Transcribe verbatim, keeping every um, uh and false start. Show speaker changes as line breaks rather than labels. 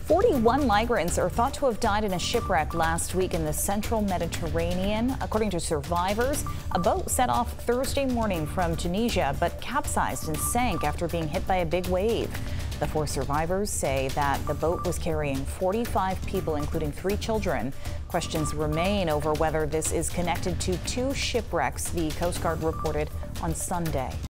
forty-one migrants are thought to have died in a shipwreck last week in the central Mediterranean. According to survivors, a boat set off Thursday morning from Tunisia but capsized and sank after being hit by a big wave. The four survivors say that the boat was carrying forty-five people, including three children. Questions remain over whether this is connected to two shipwrecks the Coast Guard reported on Sunday.